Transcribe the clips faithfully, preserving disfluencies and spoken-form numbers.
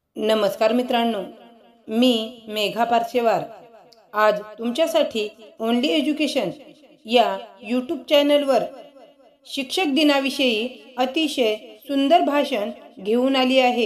नमस्कार मित्रांनो, मी मेघा पारसेवार आज तुमच्यासाठी ओनली एज्युकेशन या यूट्यूब चॅनलवर शिक्षक दिनाविषयी अतिशय सुंदर भाषण घेऊन आली आहे।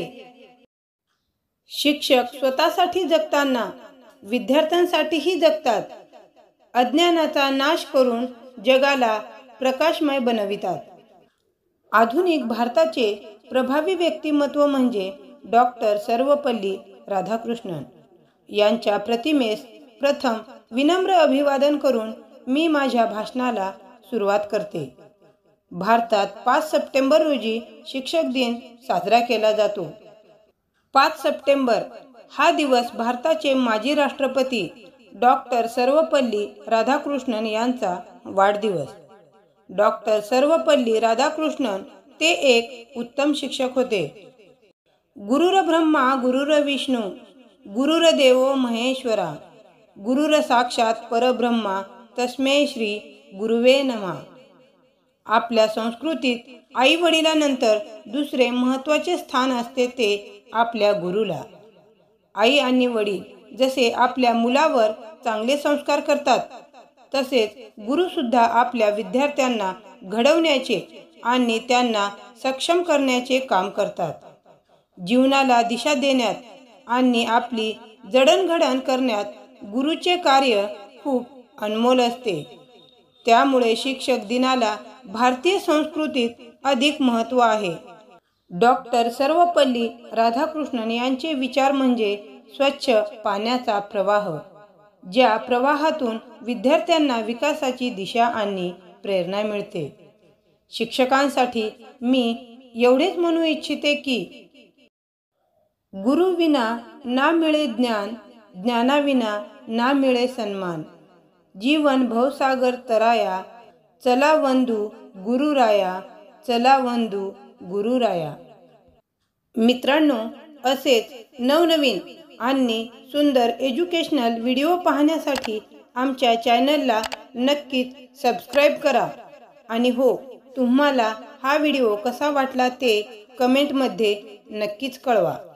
शिक्षक स्वतःसाठी जगताना विद्यार्थ्यांसाठीही जगतात। अज्ञानाचा नाश करून जगाला प्रकाशमय बनवितात। आधुनिक भारताचे प्रभावी व्यक्तिमत्व म्हणजे डॉक्टर सर्वपल्ली राधाकृष्णन यांच्या प्रतिमेस प्रथम विनम्र अभिवादन करून मी माझ्या भाषणाला सुरुवात करते। भारतात पाच सप्टेंबर रोजी शिक्षक दिन साजरा केला जातो। पाच सप्टेंबर हा दिवस भारताचे माजी राष्ट्रपती डॉक्टर सर्वपल्ली राधाकृष्णन यांचा वाढदिवस। डॉक्टर सर्वपल्ली राधाकृष्णन ते एक उत्तम शिक्षक होते। गुरुर ब्रह्मा गुरुर विष्णू गुरुर देवो महेश्वरा गुरुर साक्षात परब्रह्मा तस्मै श्री गुरुवे नमः। आपल्या संस्कृतीत आई वडिलांनंतर दुसरे महत्त्वाचे स्थान असते ते आपल्या गुरुला। आई आणि वडील जसे आपल्या मुलावर चांगले संस्कार करतात, तसेच गुरु सुद्धा आपल्या विद्यार्थ्यांना घडवण्याचे आणि त्यांना सक्षम करण्याचे काम करतात। जीवनाला दिशा देण्यात आणि आपली जडणघडण करण्यात गुरुचे कार्य खूप अनमोल असते। त्यामुळे शिक्षक दिनाला भारतीय संस्कृतीत अधिक महत्त्व आहे। डॉक्टर सर्वपल्ली राधाकृष्णन यांचे विचार म्हणजे स्वच्छ पाण्याचा प्रवाह, ज्या प्रवाहातून विद्यार्थ्यांना विकासाची दिशा आणि प्रेरणा मिळते। शिक्षकांसाठी मी एवढेच म्हणू इच्छिते की गुरु विना ना मिळे ज्ञान, ज्ञानाविना ना मिळे सन्मान। जीवन भवसागर तराया, चला वंदू गुरुराया, चला वंदू गुरुराया। मित्रांनो, असेच नवनवीन आणि सुंदर एज्युकेशनल व्हिडिओ पाहण्यासाठी आमच्या चॅनलला नक्कीच सबस्क्राईब करा। आणि हो, तुम्हाला हा व्हिडिओ कसा वाटला ते कमेंटमध्ये नक्कीच कळवा।